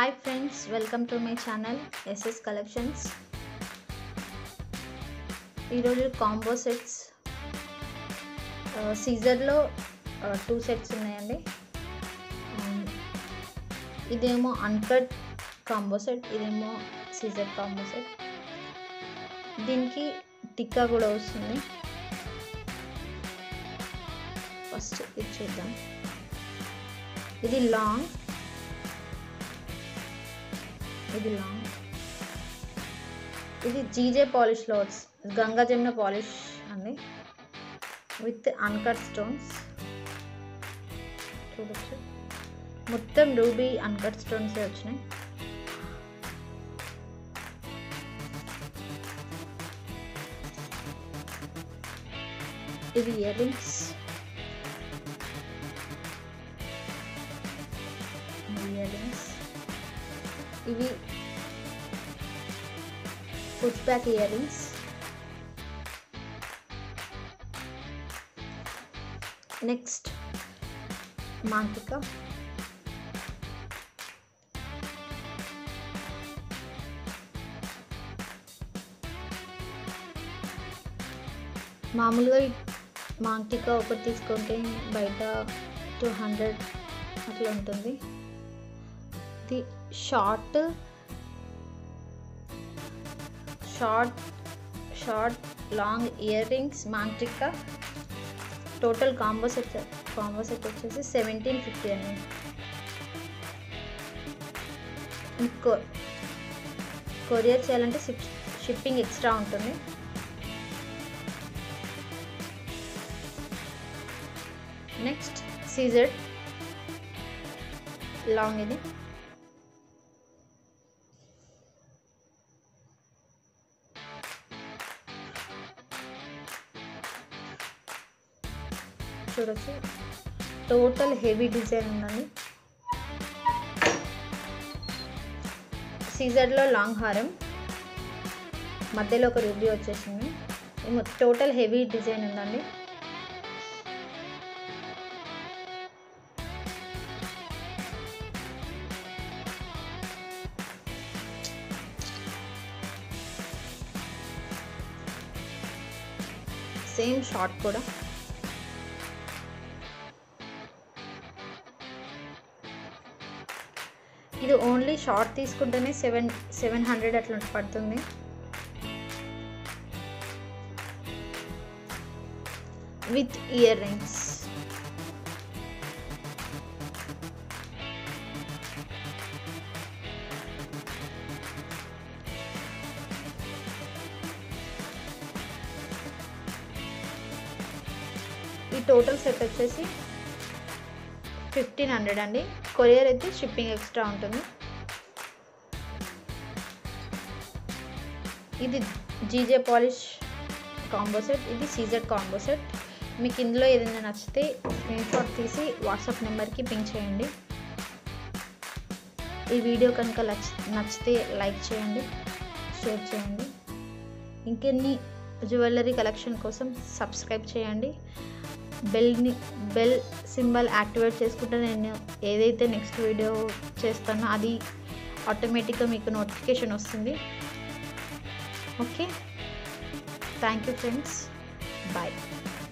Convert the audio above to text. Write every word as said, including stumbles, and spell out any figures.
Hi friends, welcome to my channel S S Collections. ఈరోజు combo sets సీజర్లో two sets ఉన్నాయండి. ఇదేమో uncut combo set, ఇదేమో సీజర్ కాంబో సెట్. దీనికి టిక్కా కూడా వస్తుంది. ఫస్ట్ ఇది చూద్దాం. ఇది లాంగ్ ఇది లాంగ్ ఇది జీజే పాలిష్లో గంగా జమున పాలిష్ అండి, విత్ అన్కట్ స్టోన్స్. చూడొచ్చు, మొత్తం రూబీ అన్కట్ స్టోన్స్ వచ్చినాయి. ఇది ఇయర్ రింగ్స్, ఇయర్ రింగ్స్ ఇవి push back earrings. Next మాంటికా, మామూలుగా మాంటికా ఒకటి తీసుకుంటే బయట టూ హండ్రెడ్ అట్లా ఉంటుంది. ఇది short short short long earrings మాంటికా. Total combo set combo set వచ్చేసి సెవెంటీన్ ఫిఫ్టీ అండి. ఇంకో కొరియర్ చేయాలంటే షిప్ షిప్పింగ్ ఎక్స్ట్రా ఉంటుంది. నెక్స్ట్ సీజర్ లాంగ్, ఇది చూడొచ్చు. టోటల్ హెవీ డిజైన్ ఉందండి. సీజర్లో లాంగ్ హారం, మధ్యలో ఒక రూబీ వచ్చేసింది. టోటల్ హెవీ డిజైన్ ఉందండి. సేమ్ షార్ట్ కూడా. ఇది ఓన్లీ షార్ట్ తీసుకుంటేనే సెవెన్ సెవెన్ హండ్రెడ్ అట్లా పడుతుంది. With earrings. ఈ టోటల్ సెట్ వచ్చేసి ఫిఫ్టీన్ హండ్రెడ్ అండి. కొరియర్ అయితే షిప్పింగ్ ఎక్స్ట్రా ఉంటుంది. ఇది జీజే పాలిష్ కాంబో సెట్, ఇది సీజర్ కాంబో సెట్. మీకు ఇందులో ఏదైనా నచ్చితే స్క్రీన్ షాట్ తీసి వాట్సాప్ నెంబర్కి పింక్ చేయండి. ఈ వీడియో కనుక నచ్చితే లైక్ చేయండి, షేర్ చేయండి. ఇంకెన్ని జ్యువెలరీ కలెక్షన్ కోసం సబ్స్క్రైబ్ చేయండి. బెల్ని బెల్ సింబల్ యాక్టివేట్ చేసుకుంటే నేను ఏదైతే నెక్స్ట్ వీడియో చేస్తానో అది ఆటోమేటిక్గా మీకు నోటిఫికేషన్ వస్తుంది. Okay, thank you friends, bye.